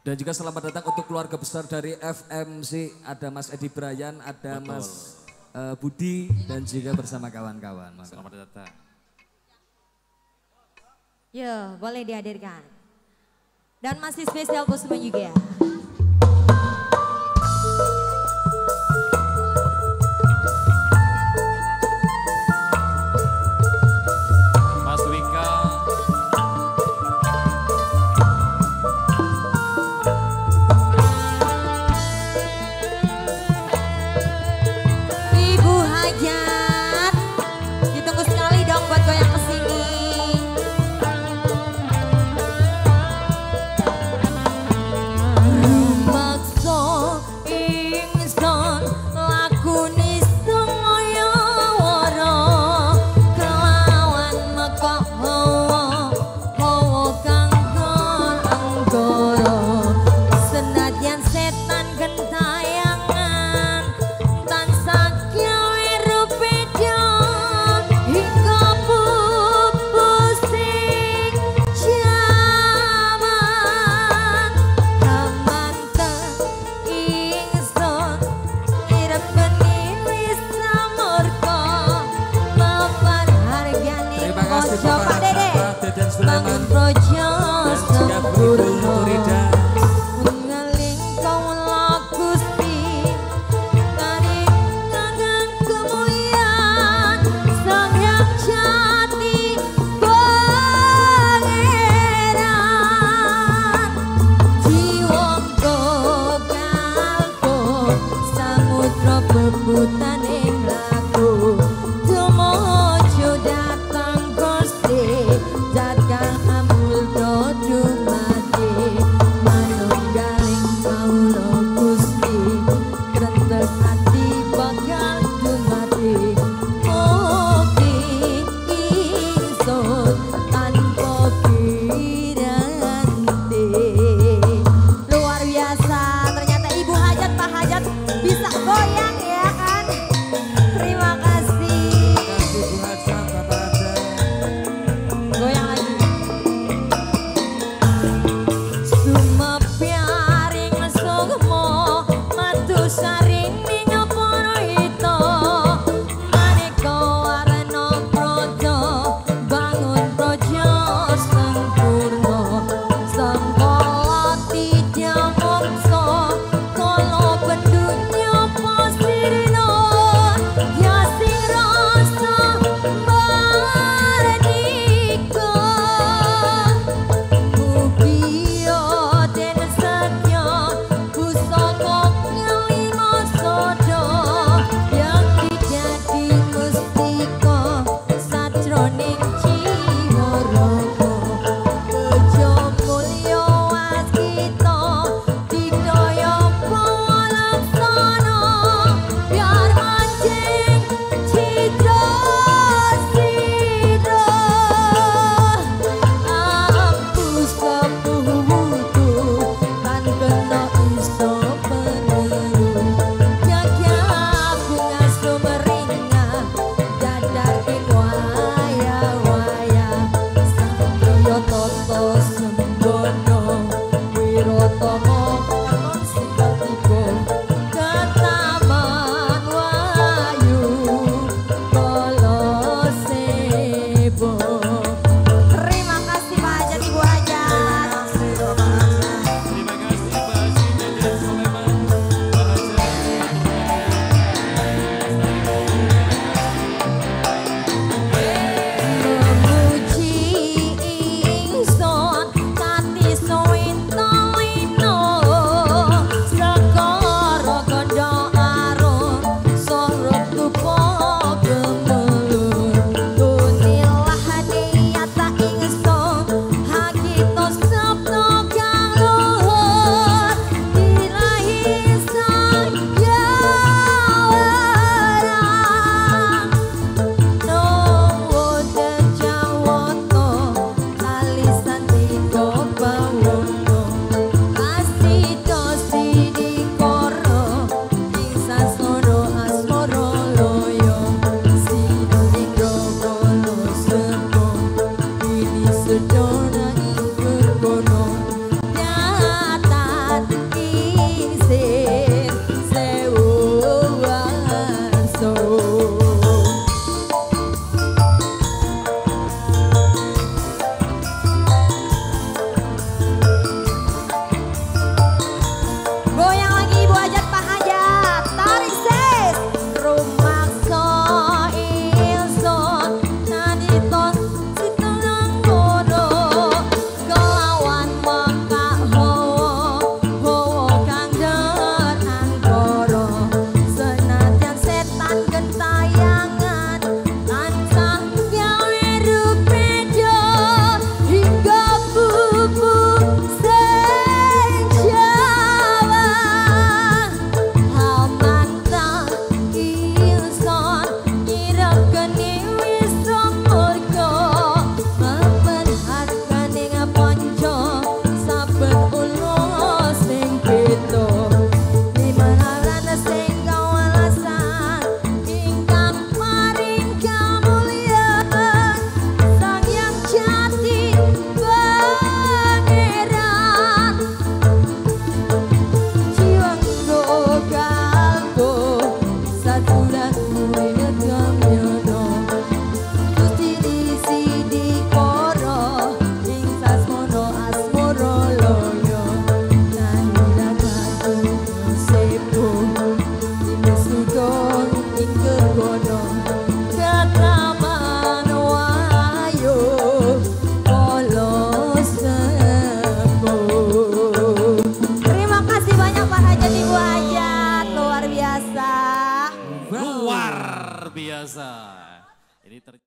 Dan juga selamat datang untuk keluarga besar dari FMC. Ada Mas Edi Brian, ada Betul. Mas Budi dan juga bersama kawan-kawan. Selamat datang. Yo, boleh dihadirkan. Dan masih spesial buat semua juga. Mas Wika. Ibu Hajat, ditunggu sekali dong buat goyang kesini. Rumaksa ingsun lakuni semoyo wara kelawan mekok hawa kanggo anggara senadyan setan gentayangan tansah gawe rupeda hingga pupusing jaman kamanten ingsun irepeni wis samurka mapan hargane Terima kasih Pak Bapak Dede Pak Deden Sulaiman bangun projo dan juga Bu Ibu Nurida. mengaling kawula Gusti tarik tangan kemuliaan Sang Hyang Jati Pangeran jiwangga kalko samudra bebutan ing laku tumuju datang Gusti zat kang amulya dumadi manunggaling kawula Gusti krentek ati bakal dumadi mugi ingsun tanpa piranti. Luar biasa, ternyata Ibu Hajat, Pak Hajat bisa goyang ya kan. Terima kasih. Terima kasih Bu Haja, Bapak Haja. Goyang lagi. Sumepyaring sukma matusarining para hita maneka warna praja bangun praja sempurna sangkala tidya mongso kala pendunya pasirna ya sing rasa mardika Mugia den satya pusaka kelima sada yang dijadi mustika sajroning jiwa raga Tejo mulya wasita didaya pawalaksana biar mancing citra sira Ampus keputu kan kena iso peniru Jaga bunga sumringah dadaking waya-waya Satriya tata sembono wirata